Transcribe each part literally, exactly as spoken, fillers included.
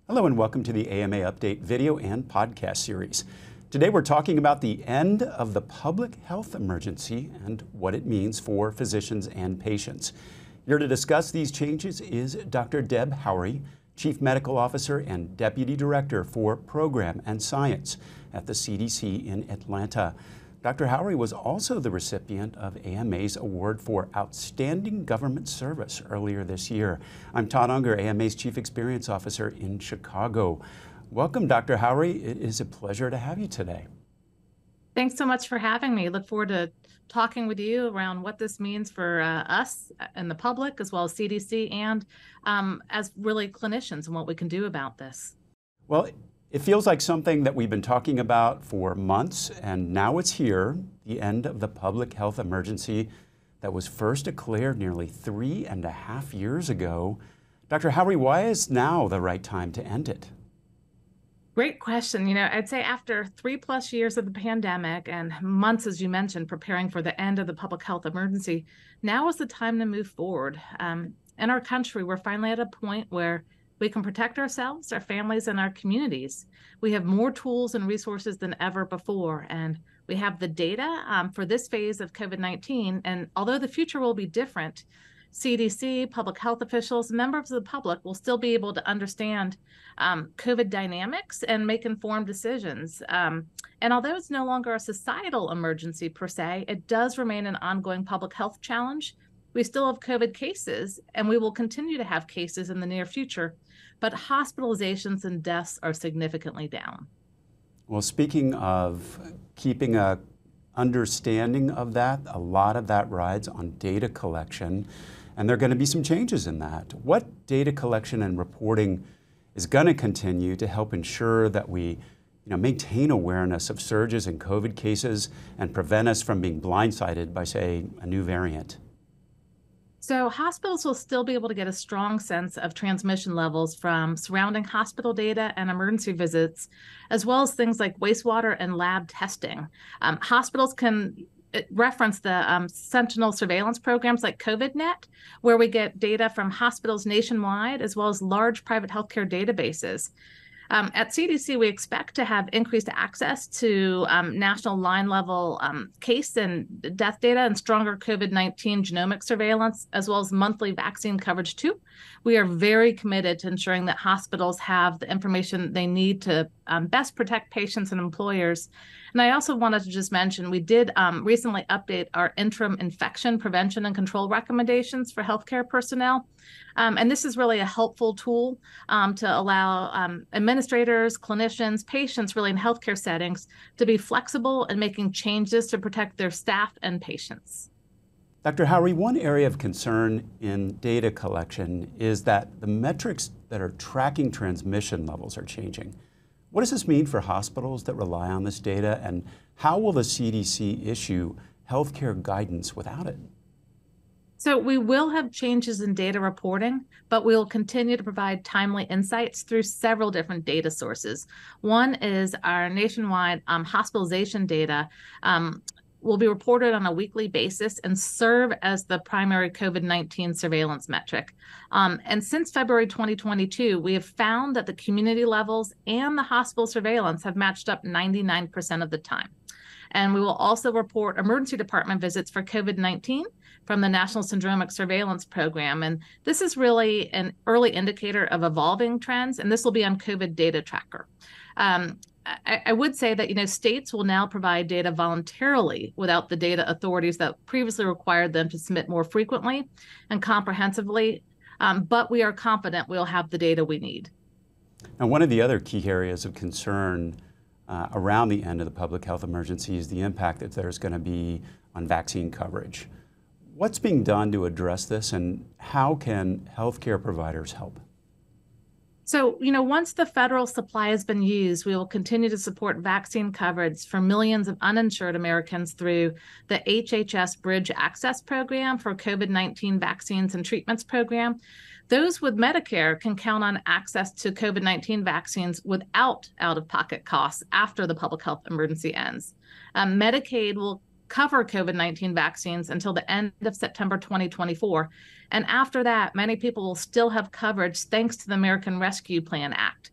Hello and welcome to the A M A Update video and podcast series. Today we're talking about the end of the public health emergency and what it means for physicians and patients. Here to discuss these changes is Doctor Deb Houry, Chief Medical Officer and Deputy Director for Program and Science at the C D C in Atlanta. Doctor Houry was also the recipient of A M A's Award for Outstanding Government Service earlier this year. I'm Todd Unger, A M A's Chief Experience Officer in Chicago. Welcome, Doctor Houry. It is a pleasure to have you today. Thanks so much for having me. Look forward to talking with you around what this means for uh, us and the public, as well as C D C, and um, as really clinicians and what we can do about this. Well, it feels like something that we've been talking about for months, and now it's here, the end of the public health emergency that was first declared nearly three and a half years ago. Doctor Houry, why is now the right time to end it? Great question. You know, I'd say after three plus years of the pandemic and months, as you mentioned, preparing for the end of the public health emergency, now is the time to move forward. Um, in our country, we're finally at a point where we can protect ourselves, our families, and our communities. We have more tools and resources than ever before, and we have the data um, for this phase of COVID nineteen. And although the future will be different, C D C, public health officials, members of the public will still be able to understand um, COVID dynamics and make informed decisions. Um, and although it's no longer a societal emergency per se, it does remain an ongoing public health challenge. We still have COVID cases, and we will continue to have cases in the near future, but hospitalizations and deaths are significantly down. Well, speaking of keeping a understanding of that, a lot of that rides on data collection, and there are going to be some changes in that. What data collection and reporting is going to continue to help ensure that we you know, maintain awareness of surges in COVID cases and prevent us from being blindsided by, say, a new variant? So hospitals will still be able to get a strong sense of transmission levels from surrounding hospital data and emergency visits, as well as things like wastewater and lab testing. Um, hospitals can reference the um, sentinel surveillance programs like COVID net, where we get data from hospitals nationwide, as well as large private healthcare databases. Um, at C D C, we expect to have increased access to um, national line-level um, case and death data and stronger COVID nineteen genomic surveillance, as well as monthly vaccine coverage too. We are very committed to ensuring that hospitals have the information they need to um, best protect patients and employers. And I also wanted to just mention, we did um, recently update our interim infection prevention and control recommendations for healthcare personnel. Um, and this is really a helpful tool um, to allow um, administrators, clinicians, patients really in healthcare settings to be flexible in making changes to protect their staff and patients. Doctor Houry, one area of concern in data collection is that the metrics that are tracking transmission levels are changing. What does this mean for hospitals that rely on this data, and how will the C D C issue healthcare guidance without it? So we will have changes in data reporting, but we will continue to provide timely insights through several different data sources. One is our nationwide um, hospitalization data um, will be reported on a weekly basis and serve as the primary COVID nineteen surveillance metric. Um, and since February twenty twenty-two, we have found that the community levels and the hospital surveillance have matched up ninety-nine percent of the time. And we will also report emergency department visits for COVID nineteen from the National Syndromic Surveillance Program. And this is really an early indicator of evolving trends, and this will be on COVID Data Tracker. Um, I, I would say that, you know, states will now provide data voluntarily without the data authorities that previously required them to submit more frequently and comprehensively, um, but we are confident we'll have the data we need. And one of the other key areas of concern uh, around the end of the public health emergency is the impact that there's going to be on vaccine coverage. What's being done to address this, and how can healthcare providers help? So, you know, once the federal supply has been used, we will continue to support vaccine coverage for millions of uninsured Americans through the H H S Bridge Access Program for COVID nineteen Vaccines and Treatments Program. Those with Medicare can count on access to COVID nineteen vaccines without out-of-pocket costs after the public health emergency ends. Um, Medicaid will cover COVID nineteen vaccines until the end of September twenty twenty-four. And after that, many people will still have coverage thanks to the American Rescue Plan Act.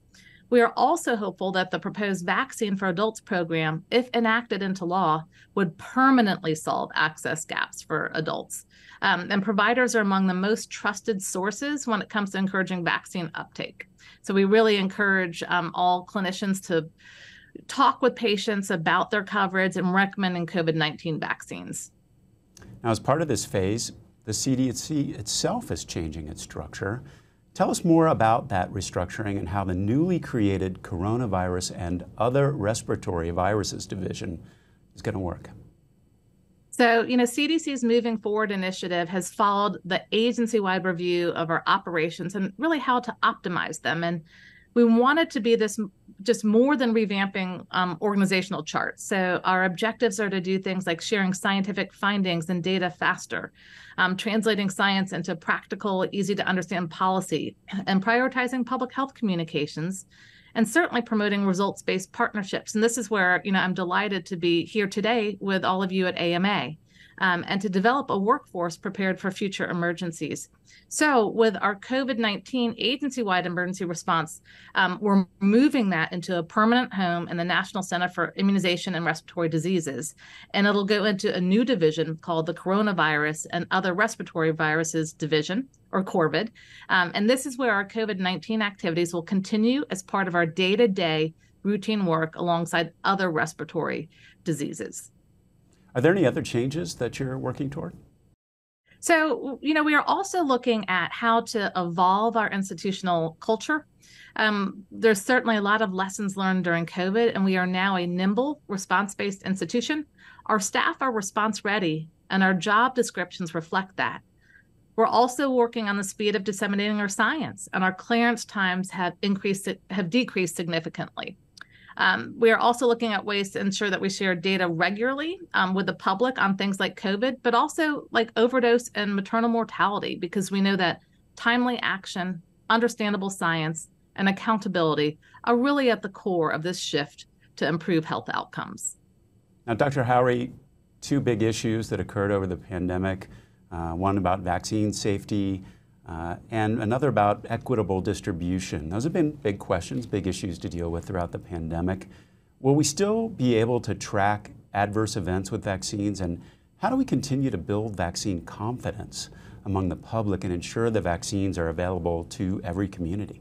We are also hopeful that the proposed Vaccine for Adults program, if enacted into law, would permanently solve access gaps for adults. Um, and providers are among the most trusted sources when it comes to encouraging vaccine uptake. So we really encourage um, all clinicians to talk with patients about their coverage and recommending COVID nineteen vaccines. Now, as part of this phase, the C D C itself is changing its structure. Tell us more about that restructuring and how the newly created Coronavirus and Other Respiratory Viruses Division is going to work. So, you know, C D C's Moving Forward initiative has followed the agency-wide review of our operations and really how to optimize them. And we wanted to be this just more than revamping um, organizational charts. So our objectives are to do things like sharing scientific findings and data faster, um, translating science into practical, easy to understand policy, and prioritizing public health communications, and certainly promoting results-based partnerships. And this is where, you know, I'm delighted to be here today with all of you at A M A. Um, and to develop a workforce prepared for future emergencies. So with our COVID nineteen agency-wide emergency response, um, we're moving that into a permanent home in the National Center for Immunization and Respiratory Diseases. And it'll go into a new division called the Coronavirus and Other Respiratory Viruses Division, or COVID. Um, and this is where our COVID nineteen activities will continue as part of our day-to-day routine work alongside other respiratory diseases. Are there any other changes that you're working toward? So, you know, we are also looking at how to evolve our institutional culture. Um, there's certainly a lot of lessons learned during COVID, and we are now a nimble, response-based institution. Our staff are response ready, and our job descriptions reflect that. We're also working on the speed of disseminating our science, and our clearance times have increased, have decreased significantly. Um, we are also looking at ways to ensure that we share data regularly um, with the public on things like COVID, but also like overdose and maternal mortality, because we know that timely action, understandable science, and accountability are really at the core of this shift to improve health outcomes. Now, Doctor Houry, two big issues that occurred over the pandemic, uh, one about vaccine safety, Uh, and another about equitable distribution. Those have been big questions, big issues to deal with throughout the pandemic. Will we still be able to track adverse events with vaccines, and how do we continue to build vaccine confidence among the public and ensure the vaccines are available to every community?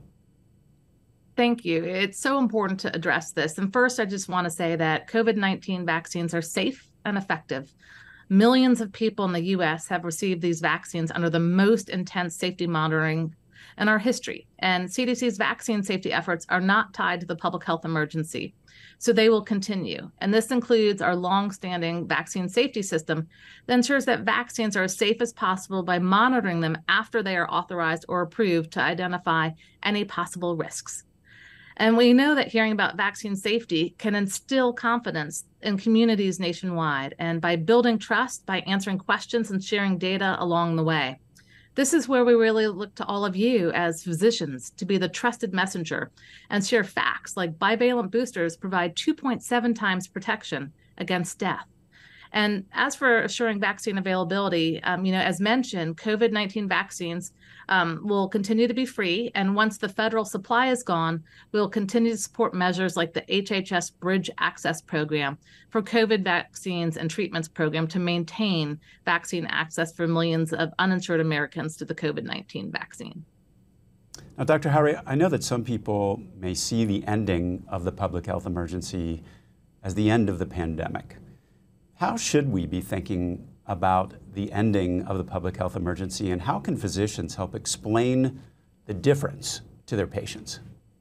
Thank you. It's so important to address this. And first, I just want to say that COVID nineteen vaccines are safe and effective. Millions of people in the U S have received these vaccines under the most intense safety monitoring in our history. And C D C's vaccine safety efforts are not tied to the public health emergency, so they will continue. And this includes our longstanding vaccine safety system that ensures that vaccines are as safe as possible by monitoring them after they are authorized or approved to identify any possible risks. And we know that hearing about vaccine safety can instill confidence in communities nationwide, and by building trust, by answering questions and sharing data along the way. This is where we really look to all of you as physicians to be the trusted messenger and share facts like bivalent boosters provide two point seven times protection against death. And as for assuring vaccine availability, um, you know, as mentioned, COVID nineteen vaccines um, will continue to be free. And once the federal supply is gone, we'll continue to support measures like the H H S Bridge Access Program for COVID vaccines and treatments program to maintain vaccine access for millions of uninsured Americans to the COVID nineteen vaccine. Now, Doctor Houry, I know that some people may see the ending of the public health emergency as the end of the pandemic. How should we be thinking about the ending of the public health emergency, and how can physicians help explain the difference to their patients?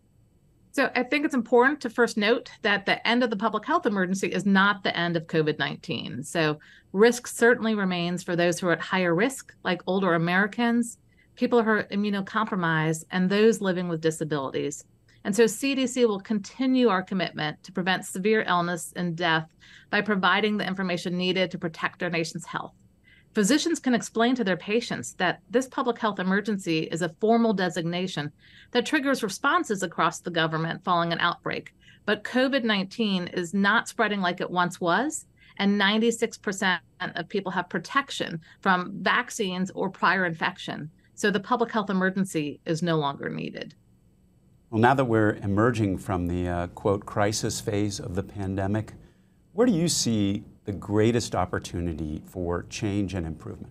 So I think it's important to first note that the end of the public health emergency is not the end of COVID nineteen. So risk certainly remains for those who are at higher risk, like older Americans, people who are immunocompromised, and those living with disabilities. And so C D C will continue our commitment to prevent severe illness and death by providing the information needed to protect our nation's health. Physicians can explain to their patients that this public health emergency is a formal designation that triggers responses across the government following an outbreak. But COVID nineteen is not spreading like it once was, and ninety-six percent of people have protection from vaccines or prior infection. So the public health emergency is no longer needed. Well, now that we're emerging from the, uh, quote, crisis phase of the pandemic, where do you see the greatest opportunity for change and improvement?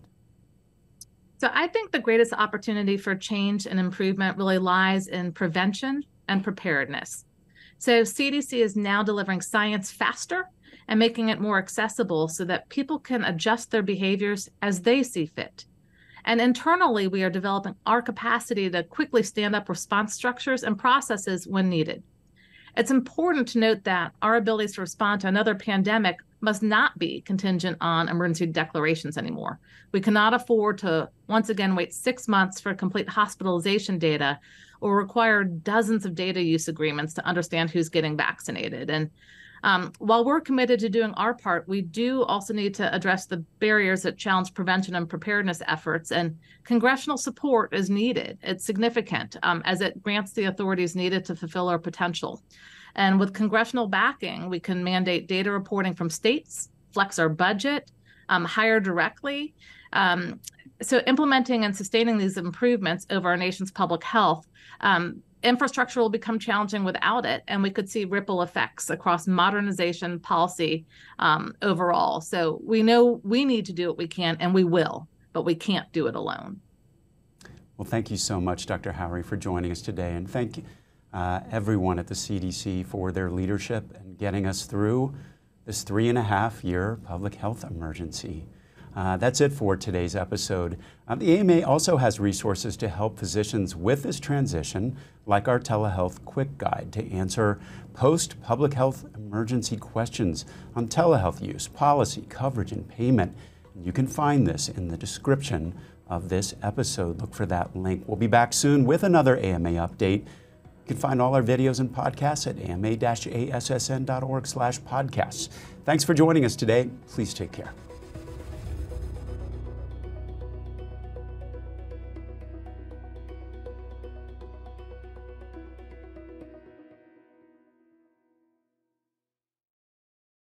So I think the greatest opportunity for change and improvement really lies in prevention and preparedness. So C D C is now delivering science faster and making it more accessible so that people can adjust their behaviors as they see fit. And internally, we are developing our capacity to quickly stand up response structures and processes when needed. It's important to note that our abilities to respond to another pandemic must not be contingent on emergency declarations anymore. We cannot afford to once again wait six months for complete hospitalization data or require dozens of data use agreements to understand who's getting vaccinated. And um, while we're committed to doing our part, we do also need to address the barriers that challenge prevention and preparedness efforts. And congressional support is needed. It's significant um, as it grants the authorities needed to fulfill our potential. And with congressional backing, we can mandate data reporting from states, flex our budget, um, hire directly. Um, so implementing and sustaining these improvements over our nation's public health, um, infrastructure will become challenging without it, and we could see ripple effects across modernization policy um, overall. So we know we need to do what we can, and we will, but we can't do it alone. Well, thank you so much, Doctor Houry, for joining us today, and thank you. Uh, everyone at the C D C for their leadership and getting us through this three and a half year public health emergency. Uh, that's it for today's episode. Uh, the A M A also has resources to help physicians with this transition, like our Telehealth Quick Guide to answer post-public health emergency questions on telehealth use, policy, coverage, and payment. You can find this in the description of this episode. Look for that link. We'll be back soon with another A M A update. You can find all our videos and podcasts at ama dash a s s n dot org slash podcasts. Thanks for joining us today. Please take care.